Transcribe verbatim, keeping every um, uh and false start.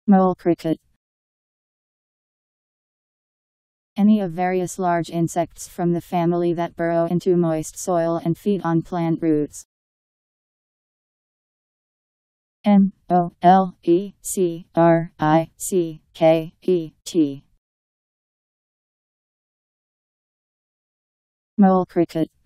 Mole cricket. Any of various large insects from the family that burrow into moist soil and feed on plant roots. M O L E C R I C K E T. Mole cricket.